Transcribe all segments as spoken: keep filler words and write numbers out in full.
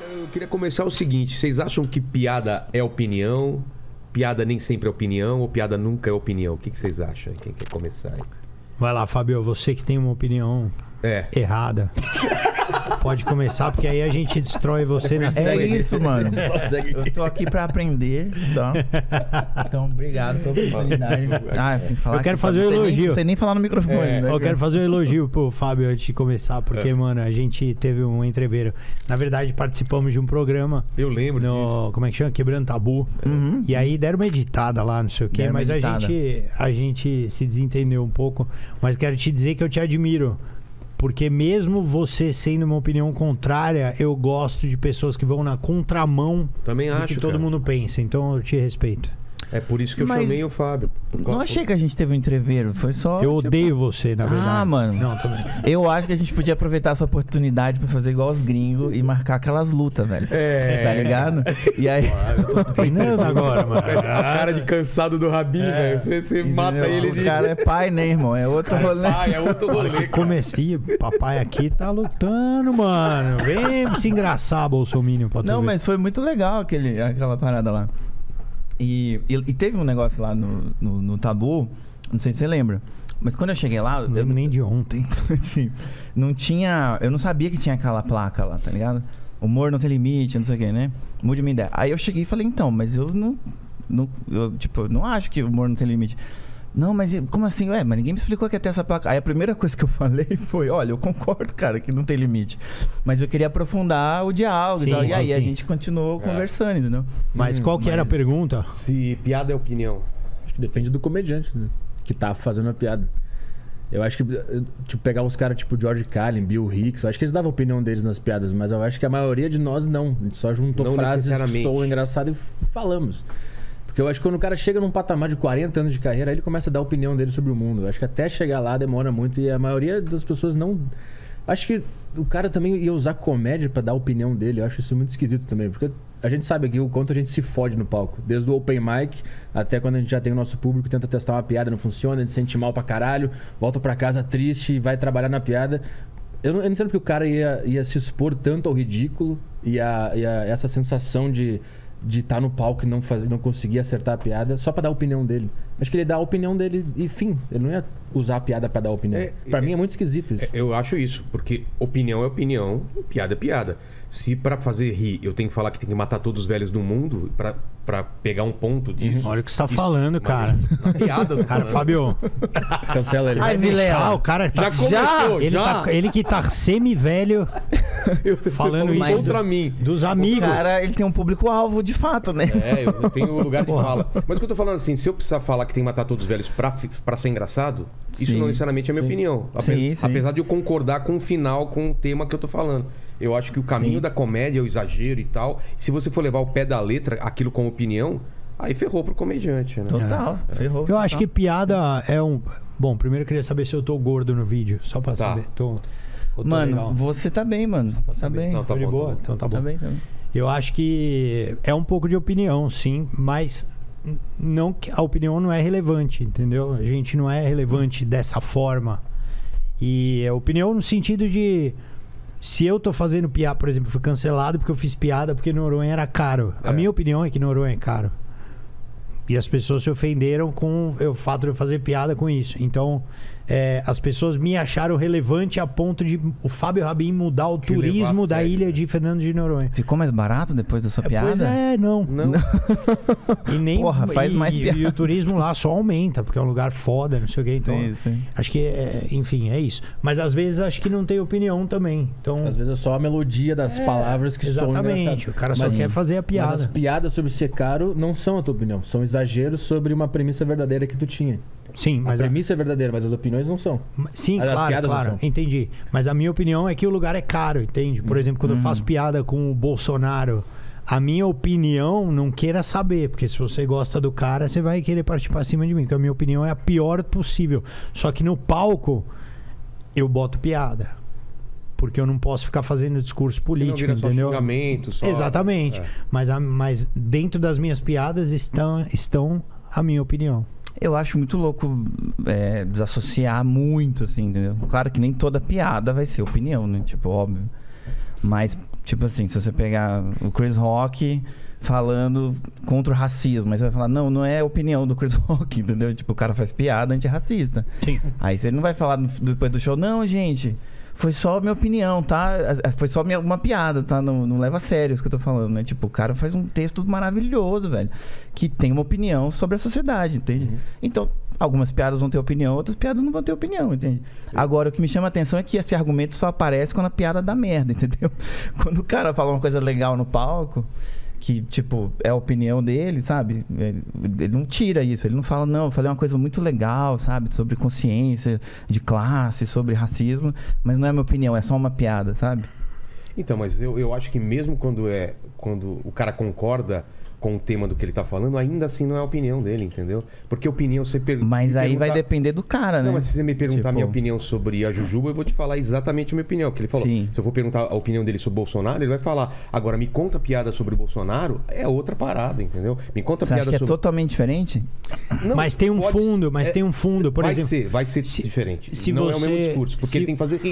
Eu queria começar o seguinte, vocês acham que piada é opinião, piada nem sempre é opinião, ou piada nunca é opinião? O que, que vocês acham? Quem quer começar aí? Vai lá, Fábio, você que tem uma opinião é. errada. Pode começar, porque aí a gente destrói você na É série. isso, mano. Eu tô aqui pra aprender, tá? Então, obrigado pela oportunidade. Ah, tem que falar. Eu quero aqui, fazer um não sei nem- elogio. Não sei nem falar no microfone. É, né? eu quero fazer um elogio pro Fábio antes de começar, porque, É. mano, a gente teve um entreveiro. Na verdade, participamos de um programa. Eu lembro no, disso. Como é que chama? Quebrando Tabu. Uhum. E aí deram uma editada lá, não sei o quê, Deram uma mas a editada. gente, a gente se desentendeu um pouco. Mas quero te dizer que eu te admiro. Porque mesmo você sendo uma opinião contrária, eu gosto de pessoas que vão na contramão Também do acho, que todo cara. mundo pensa. Então eu te respeito. É por isso que eu Mas chamei o Fábio. Não achei que a gente teve um entreveiro. Foi só. Eu tipo, odeio você, na verdade. Ah, mano. Não, também. Eu acho que a gente podia aproveitar essa oportunidade pra fazer igual os gringos e marcar aquelas lutas, velho. É. Tá ligado? E aí. Eu tô treinando agora, mano. A cara de cansado do Rabin, velho. Você, você mata ele O de... cara é pai, né, irmão? É outro rolê. Ah, é outro rolê, cara. Comecei, papai aqui tá lutando, mano. Vem se engraçar, Bolsominion, pra tu Não, ver. mas foi muito legal aquele, aquela parada lá. E, e, e teve um negócio lá no, no, no Tabu, não sei se você lembra. Mas quando eu cheguei lá, Não eu, lembro nem de ontem. assim, não tinha. Eu não sabia que tinha aquela placa lá, tá ligado? Humor não tem limite, não sei o que, né? Mude minha ideia. Aí eu cheguei e falei, então, mas eu não. não eu, tipo, eu não acho que o humor não tem limite. Não, mas e- como assim? Ué, mas ninguém me explicou que ia ter essa placa. Aí a primeira coisa que eu falei foi, olha, eu concordo, cara, que não tem limite. Mas eu queria aprofundar o diálogo Sim, e tal. E sim, aí a sim. gente continuou É. conversando, entendeu? Mas qual que era a mas- pergunta? Se piada é opinião. Acho que depende do comediante, né? Que tá fazendo a piada. Eu acho que, tipo, pegar uns caras tipo George Carlin, Bill Hicks, eu acho que eles davam a opinião deles nas piadas, mas eu acho que a maioria de nós não. A gente só juntou Não frases que necessariamente. soam engraçadas e f- falamos. Porque eu acho que quando o cara chega num patamar de quarenta anos de carreira, aí ele começa a dar a opinião dele sobre o mundo. Eu acho que até chegar lá demora muito e a maioria das pessoas não... Acho que o cara também ia usar comédia pra dar a opinião dele. Eu acho isso muito esquisito também. Porque a gente sabe aqui o quanto a gente se fode no palco. Desde o open mic até quando a gente já tem o nosso público, tenta testar uma piada, não funciona, a gente se sente mal pra caralho, volta pra casa triste e vai trabalhar na piada. Eu não, eu não entendo porque o cara ia, ia se expor tanto ao ridículo e a, e a essa sensação de de estar no palco e não, fazer, não conseguir acertar a piada só pra dar a opinião dele. Acho que ele dá a opinião dele e fim. Ele não ia usar a piada pra dar a opinião. É, pra é, mim é muito esquisito isso. É, Eu acho isso, porque opinião é opinião, piada é piada. Se pra fazer rir eu tenho que falar que tem que matar todos os velhos do mundo, pra, pra pegar um ponto disso... Olha o que você tá isso- falando, mas cara. Na piada, eu tô Cara, falando. Fábio, Cancela ele. Ai, vai deixar, Vilela. o cara tá... Já começou, ele, já. tá, ele que tá semi-velho Eu- falando eu- isso contra do- mim. dos O amigos. cara, ele tem um público-alvo de fato, né? É, eu, eu tenho lugar de fala. Mas o que eu tô falando assim, se eu precisar falar que tem que matar todos os velhos pra, fi- pra ser engraçado, isso Sim, não necessariamente é a minha sim. opinião. Ape- Sim, sim. Apesar de eu concordar com o final, com o tema que eu tô falando. Eu acho que o caminho Sim. da comédia é o exagero e tal. Se você for levar o pé da letra, aquilo como opinião, aí ferrou pro comediante, né? Total. Ferrou. Eu acho que total. piada é um... Bom, primeiro eu queria saber se eu tô gordo no vídeo, só pra Tá. saber. Tô, eu tô Mano, legal. você tá bem, mano. Tá bem. Não, tá Tô de bom, boa? tá bom. Então tá bom. Tá bem, tá bem. Eu acho que é um pouco de opinião, sim, mas n- não que a opinião não é relevante, entendeu? A gente não é relevante dessa forma. E a opinião no sentido de se eu tô fazendo piada, por exemplo, fui cancelado porque eu fiz piada porque Noronha era caro. A É. minha opinião é que Noronha é caro. E as pessoas se ofenderam com o fato de eu fazer piada com isso. Então, é, as pessoas me acharam relevante a ponto de o Fábio Rabin mudar o Te levar turismo a da sério, ilha né? de Fernando de Noronha. Ficou mais barato depois da sua piada? Pois é, não. Não. E nem Porra, faz e, mais e- piada. e o turismo lá só aumenta, porque é um lugar foda, não sei o quê. Então, Sim, sim. acho que, é, enfim, é isso. Mas às vezes acho que não tem opinião também. Então, Às vezes é só a melodia das É, palavras que soam exatamente. engraçado. O cara só Mas- quer fazer a Mas as piada. piadas sobre ser caro não são a tua opinião. São exageros sobre uma premissa verdadeira que tu tinha. Sim, A mas a- premissa é verdadeira, mas as opiniões não são. sim, as claro, piadas não claro, são. entendi. Mas a minha opinião é que o lugar é caro, entende? Por exemplo, quando eu faço piada com o Bolsonaro, a minha opinião não queira saber, porque se você gosta do cara, você vai querer partir pra cima de mim, porque a minha opinião é a pior possível. Só que no palco eu boto piada. Porque eu não posso ficar fazendo discurso Senão político, vira só entendeu? xingamento, só- Exatamente. É. Mas, a- mas dentro das minhas piadas estão, estão a minha opinião. Eu acho muito louco é, desassociar muito, assim, entendeu? Claro que nem toda piada vai ser opinião, né? Tipo, óbvio. Mas, tipo assim, se você pegar o Chris Rock falando contra o racismo, mas você vai falar, não, não é a opinião do Chris Rock, entendeu? Tipo, o cara faz piada antirracista. Sim. Aí você não vai falar no- depois do show, não, gente, foi só minha opinião, tá? Foi só minha, uma piada, tá? Não, não leva a sério isso que eu tô falando, né? Tipo, o cara faz um texto maravilhoso, velho, que tem uma opinião sobre a sociedade, entende? Uhum. Então, algumas piadas vão ter opinião, outras piadas não vão ter opinião, entende? Agora, o que me chama a atenção é que esse argumento só aparece quando a piada dá merda, entendeu? Quando o cara fala uma coisa legal no palco, que, tipo, é a opinião dele, sabe? Ele, ele não tira isso, ele não fala, não, eu falei uma coisa muito legal, sabe? Sobre consciência de classe, sobre racismo, mas não é minha opinião, é só uma piada, sabe? Então, mas eu, eu acho que mesmo quando é quando o cara concorda com o tema do que ele tá falando, ainda assim não é a opinião dele, entendeu? Porque opinião você per... Mas me aí vai perguntar- depender do cara, né? Não, mas se você me perguntar Tipo, a minha opinião sobre a Jujuba, eu vou te falar exatamente a minha opinião. Que ele falou. Sim. Se eu for perguntar a opinião dele sobre o Bolsonaro, ele vai falar. Agora, me conta piada sobre o Bolsonaro, é outra parada, entendeu? Me conta Você acha piada que é sobre... totalmente diferente? Não, Mas tem um pode- fundo, mas é, tem um fundo, por vai exemplo. Ser, vai ser se- diferente. se não é o você- mesmo discurso, porque se- ele tem que fazer rir.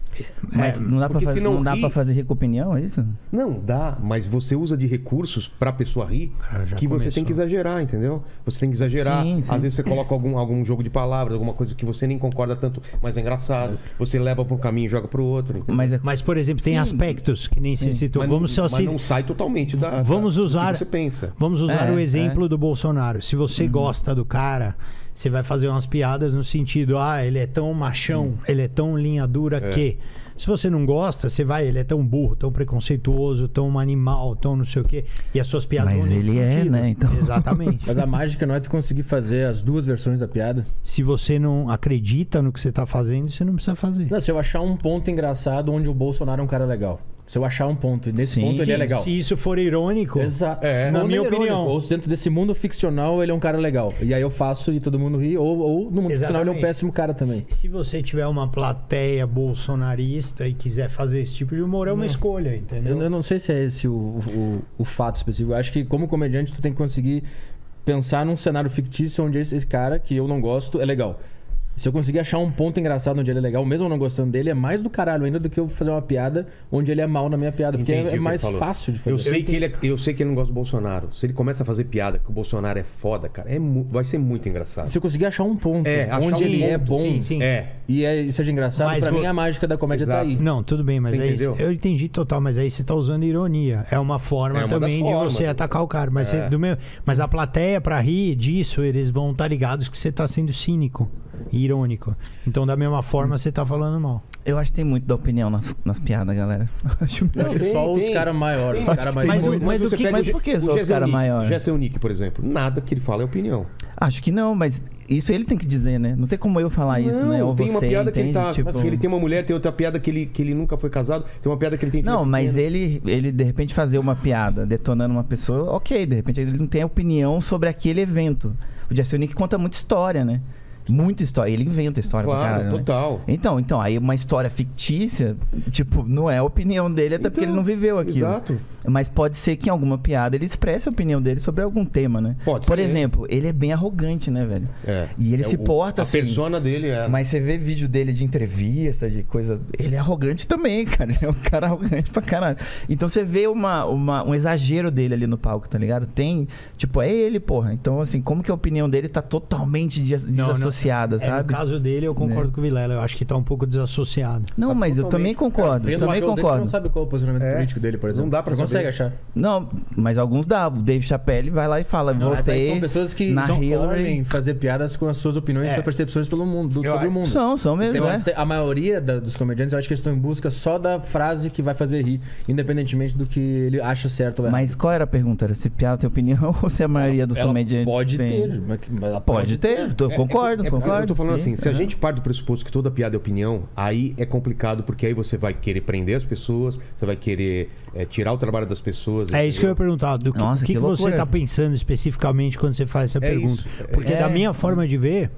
Mas É, não dá, pra porque fazer, se não não dá ri- pra fazer rir com opinião, é isso? Não, dá, mas você usa de recursos pra pessoa rir Cara, já que você começou. tem que exagerar, entendeu? Você tem que exagerar. Sim, sim. Às vezes você coloca algum, algum jogo de palavras, alguma coisa que você nem concorda tanto, mas é engraçado. Você leva pra um caminho e joga pro outro. Entendeu? Mas é Mas, por exemplo, tem Sim. aspectos que nem se citou. Mas Vamos não, só mas se... não sai totalmente da, Vamos da, usar- do que você pensa. Vamos usar É, o exemplo é. do Bolsonaro. Se você gosta do cara, você vai fazer umas piadas no sentido, ah, ele é tão machão, ele é tão linha dura É. que... Se você não gosta, você vai, ele é tão burro, tão preconceituoso, tão animal, tão não sei o quê. E as suas piadas Mas vão nesse ele é, sentido. né, então. Exatamente. Mas a mágica não é tu conseguir fazer as duas versões da piada. Se você não acredita no que você tá fazendo, você não precisa fazer. Não, se eu achar um ponto engraçado onde o Bolsonaro é um cara legal. Se eu achar um ponto, e nesse Sim. ponto ele é Sim, legal. se isso for irônico, Exato. É. Na Ou minha não é irônico, opinião. Ou se dentro desse mundo ficcional ele é um cara legal. E aí eu faço e todo mundo ri. Ou, ou no mundo ficcional ele é um Exatamente. péssimo cara também. Se, se você tiver uma plateia bolsonarista e quiser fazer esse tipo de humor, é uma escolha, entendeu? Eu, eu não sei se é esse o, o, o fato específico. Eu acho que como comediante tu tem que conseguir pensar num cenário fictício onde esse, esse cara, que eu não gosto, é legal. Se eu conseguir achar um ponto engraçado onde ele é legal, mesmo eu não gostando dele, é mais do caralho ainda do que eu fazer uma piada onde ele é mal na minha piada. Porque Entendi o é, que é mais ele falou. fácil de fazer. Eu sei, que ele é- eu sei que ele não gosta do Bolsonaro. Se ele começa a fazer piada que o Bolsonaro é foda, cara, é mu- vai ser muito engraçado. Se eu conseguir achar um ponto É, achar onde um ele é ponto, bom sim, sim. É. e é, e seja engraçado, Mas pra vou- mim a mágica da comédia tá Exato. aí. Não, tudo bem, mas Você aí entendeu? eu entendi total, mas aí você tá usando ironia. É uma forma É uma das também de formas. você atacar o cara. Mas, É. você- do meu, mas a plateia, pra rir disso, eles vão estar ligados que você tá sendo cínico e irônico. Então, da mesma forma, você tá falando mal. Eu acho que tem muito da opinião nas, nas piadas, galera. Eu acho Eu acho que Tem, só os tem. caras maiores. Os Tem, caras tem mais Mas muito. o- mas do você que- pega mas o- por que o só os Gessel cara Nick- maior? Gessel Nick, por exemplo, nada que ele fala é opinião. Acho que não, mas isso ele tem que dizer, né? Não tem como eu falar isso, né? Ou tem você, uma piada que ele entende? tá. Tipo- Assim, ele tem uma mulher, tem outra piada que ele, que ele nunca foi casado, tem uma piada que ele tem filha Não, mas pequena. ele, ele de repente fazer uma piada detonando uma pessoa, ok, de repente ele não tem opinião sobre aquele evento. O Gessel Nick conta muita história, né? Muita história. Ele inventa história pra Claro, caralho, né? total. Então, então, aí uma história fictícia, tipo, não é a opinião dele, até porque Então, ele não viveu aquilo. Exato. Mas pode ser que em alguma piada ele expresse a opinião dele sobre algum tema, né? Pode Por ser. exemplo, ele é bem arrogante, né, velho? É. E ele É se o- porta a assim. A persona dele é. Mas você vê vídeo dele de entrevista, de coisa. Ele é arrogante também, cara. Ele é um cara arrogante pra caralho. Então você vê uma, uma, um exagero dele ali no palco, tá ligado? Tem. Tipo, é ele, porra. Então, assim, como que a opinião dele tá totalmente des- Não, não. desassociada, É, no sabe? caso dele, eu concordo Né? com o Vilela. Eu acho que tá um pouco desassociado. Não, Tá mas eu também totalmente- concordo. Vendo Eu o também show dele, tu concordo. não sabe qual é o posicionamento É. político dele, por exemplo. Não dá pra Você consegue saber. achar. Não, mas alguns dá. O Dave Chappelle vai lá e fala, Não, mas aí votei são pessoas que na são Hillary. podem fazer piadas com as suas opiniões e É. suas percepções pelo mundo, do- Eu sobre o acho- mundo. São, são mesmo, Então, né? eles têm- a maioria da- dos comediantes, eu acho que eles estão em busca só da frase que vai fazer rir, independentemente do que ele acha certo ou errado. Mas qual era a pergunta? Era se piada tem opinião ou se a maioria dos Ela comediantes pode tem? ter. Mas mas ela Pode ter, tô- É, concordo, é, é, concordo. Eu tô falando sim, assim, se a aham. gente parte do pressuposto que toda piada é opinião, aí é complicado, porque aí você vai querer prender as pessoas, você vai querer é, tirar o trabalho das pessoas. É isso que eu ia entendeu? perguntar. Do que, Nossa, o que, que que você loucura. tá pensando especificamente quando você faz essa É pergunta? isso. Porque É. da minha forma de ver,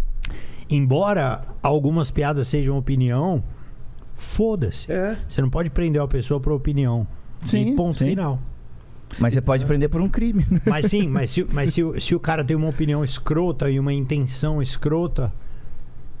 embora algumas piadas sejam opinião, foda-se. É. Você não pode prender a pessoa por opinião. Sim, E ponto sim. final. Mas você pode prender por um crime. né? Mas sim, mas, se, mas se, o- se o cara tem uma opinião escrota e uma intenção escrota,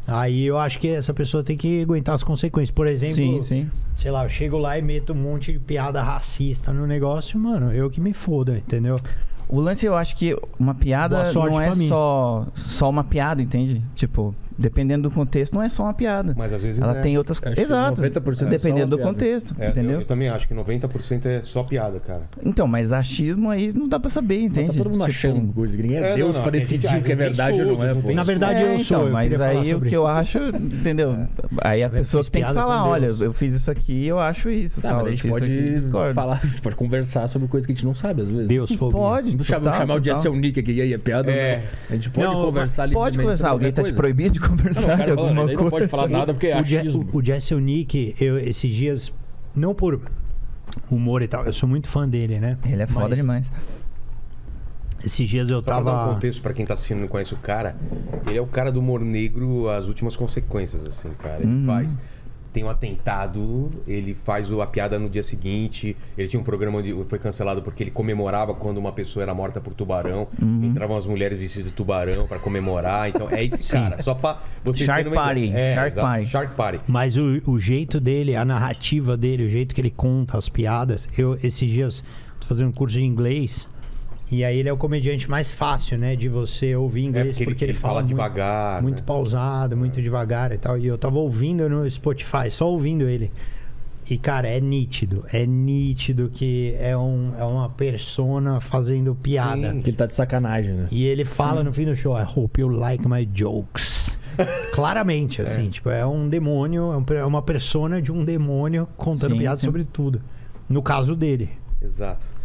Aí eu acho que essa pessoa tem que aguentar as consequências. Por exemplo, Sim, sim. sei lá, eu chego lá e meto um monte de piada racista no negócio, mano, eu que me foda, entendeu? O lance, eu acho que uma piada Boa sorte não é pra mim. só, só uma piada, entende? Tipo, dependendo do contexto, não é só uma piada. Mas às vezes Ela é. tem outras Acho coisas. que Exato. noventa por cento é só Dependendo do uma piada. contexto, É, entendeu? eu, eu também acho que noventa por cento é só piada, cara. Então, mas achismo aí não dá pra saber, Mas entende? tá todo mundo Tipo, achando coisa. que Ninguém é, É, Deus não, não, pra a gente- decidir a o que é gente tem verdade ou estudo, não é. não pô. tem Na verdade, É, eu sou. então, eu mas queria falar aí sobre o que eu acho, entendeu? Aí a Eu pessoa fiz tem que piada falar, com olha, Deus. eu fiz isso aqui, eu acho isso, Tá, tal, mas a eu gente fiz isso aqui, pode discordo. falar, a gente pode conversar sobre coisas que a gente não sabe, às vezes. Deus fobia. Pode, Vamos chamar, total, chamar o total. Jesse Nick aqui, e aí, é piada? É. Não. A gente pode Não, conversar ali. Pode conversar, alguém tá te proibindo de conversar Não, não, de cara, alguma ele não coisa. pode falar nada porque é O, Je achismo. o, o Jesse Nick, eu, esses dias, não por humor e tal, eu sou muito fã dele, né? Ele é foda Mas demais. Esses dias eu Só pra dar um tava. contexto pra quem tá assistindo e não conhece o cara, ele é o cara do humor negro, as últimas consequências, assim, cara. Ele Uhum. faz. Tem um atentado, ele faz o- a piada no dia seguinte. Ele tinha um programa onde foi cancelado porque ele comemorava quando uma pessoa era morta por tubarão. Uhum. Entravam as mulheres vestidas de tubarão pra comemorar. Então é esse cara. Só pra vocês Shark terem uma Party, ideia. É, Shark exato, Party. Shark Party. Mas o, o jeito dele, a narrativa dele, o jeito que ele conta as piadas. Eu, esses dias, tô fazendo um curso de inglês. E aí ele é o comediante mais fácil, né? De você ouvir inglês, É, porque porque, ele- ele, ele fala, fala muito, devagar, muito né? pausado, muito devagar e tal. E eu tava ouvindo no Spotify, só ouvindo ele. E, cara, é nítido. É nítido que é, um, é uma persona fazendo piada. Sim. Que ele tá de sacanagem, né? E ele fala no fim do show, I hope you like my jokes. Claramente, assim, tipo, é um demônio, é um- é uma persona de um demônio contando Sim, piada sim. sobre tudo. No caso dele. Exato.